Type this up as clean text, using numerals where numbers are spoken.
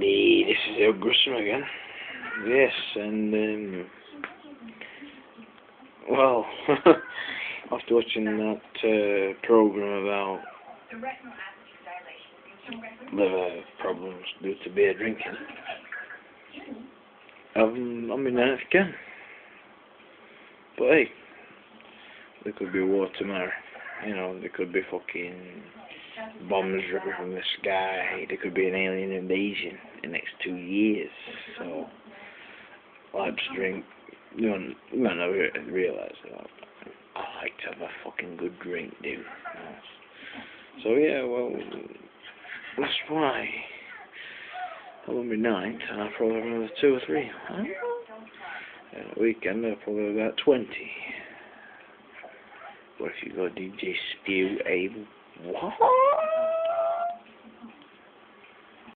This is El Grissom again. Yes, and well, after watching that program about liver problems due to beer drinking, I'm in that again. But hey, there could be war tomorrow. You know, there could be fucking bombs dropping from the sky. There could be an alien invasion in the next 2 years. So, I like to drink. You might not realise that. I like to have a fucking good drink, dude. So yeah, well, that's why I'm on my ninth, and I'll probably have another 2 or 3. Weekend, I'll probably have about 20. What if you got DJ Spew, what?